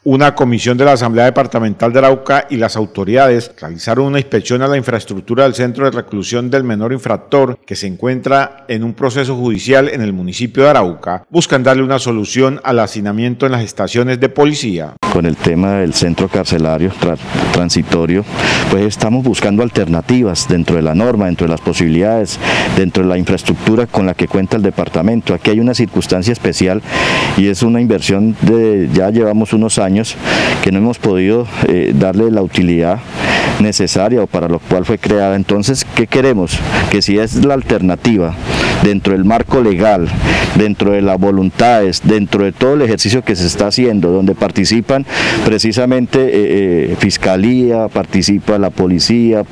Una comisión de la Asamblea Departamental de Arauca y las autoridades realizaron una inspección a la infraestructura del Centro de Reclusión del Menor Infractor, que se encuentra en un proceso judicial en el municipio de Arauca. Buscan darle una solución al hacinamiento en las estaciones de policía. Con el tema del centro carcelario transitorio, pues estamos buscando alternativas dentro de la norma, dentro de las posibilidades, dentro de la infraestructura con la que cuenta el departamento. Aquí hay una circunstancia especial y es una inversión de, ya llevamos unos años que no hemos podido darle la utilidad necesaria o para lo cual fue creada. Entonces, ¿qué queremos? Que si es la alternativa dentro del marco legal, dentro de las voluntades, dentro de todo el ejercicio que se está haciendo, donde participan precisamente Fiscalía, participa la Policía,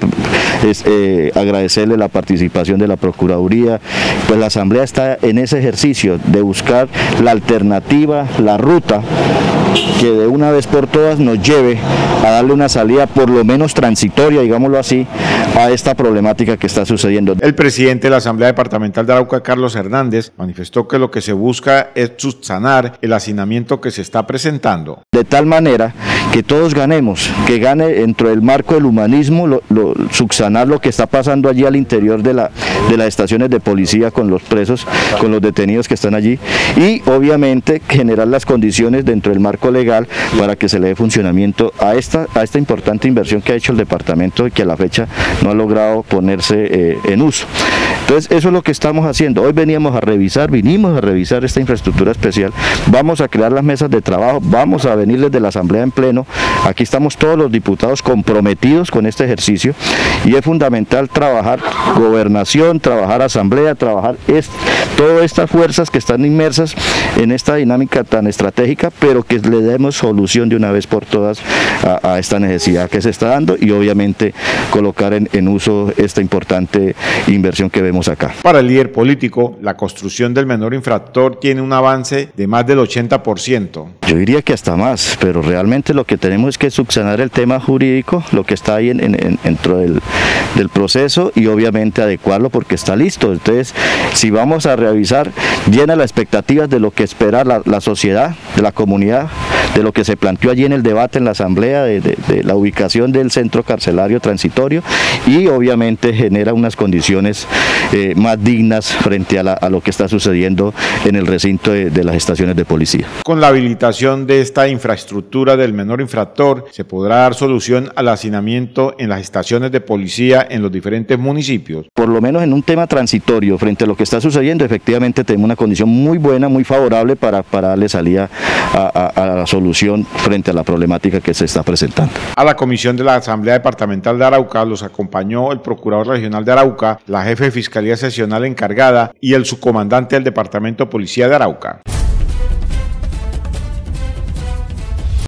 agradecerle la participación de la Procuraduría, pues la Asamblea está en ese ejercicio de buscar la alternativa, la ruta que de una vez por todas nos lleve a darle una salida por lo menos transitoria, digámoslo así, a esta problemática que está sucediendo. El presidente de la Asamblea Departamental de Arauca, Carlos Hernández, manifestó que lo que se busca es subsanar el hacinamiento que se está presentando. De tal manera que todos ganemos, que gane dentro del marco del humanismo, subsanar lo que está pasando allí al interior de las estaciones de policía con los presos, con los detenidos que están allí, y obviamente generar las condiciones dentro del marco legal para que se le dé funcionamiento a esta importante inversión que ha hecho el departamento y que a la fecha no ha logrado ponerse en uso. Entonces eso es lo que estamos haciendo. Hoy vinimos a revisar esta infraestructura especial, vamos a crear las mesas de trabajo, vamos a venir desde la Asamblea en pleno, aquí estamos todos los diputados comprometidos con este ejercicio y es fundamental trabajar gobernación, trabajar Asamblea, trabajar todas estas fuerzas que están inmersas en esta dinámica tan estratégica, pero que le demos solución de una vez por todas a esta necesidad que se está dando y obviamente colocar en uso esta importante inversión que vemos acá. Para el líder político, la construcción del menor infractor tiene un avance de más del 80%. Yo diría que hasta más, pero realmente lo que tenemos es que subsanar el tema jurídico, lo que está ahí dentro del proceso y obviamente adecuarlo porque está listo. Entonces, si vamos a revisar, llena las expectativas de lo que espera la sociedad, de la comunidad, de lo que se planteó allí en el debate en la Asamblea, de la ubicación del centro carcelario transitorio y obviamente genera unas condiciones más dignas frente a lo que está sucediendo en el recinto de las estaciones de policía. Con la habilitación de esta infraestructura del menor infractor, se podrá dar solución al hacinamiento en las estaciones de policía en los diferentes municipios. Por lo menos en un tema transitorio frente a lo que está sucediendo, efectivamente tenemos una condición muy buena, muy favorable para darle salida a la solución frente a la problemática que se está presentando. A la comisión de la Asamblea Departamental de Arauca los acompañó el Procurador Regional de Arauca, la jefe de Fiscalía Seccional encargada y el subcomandante del Departamento de Policía de Arauca.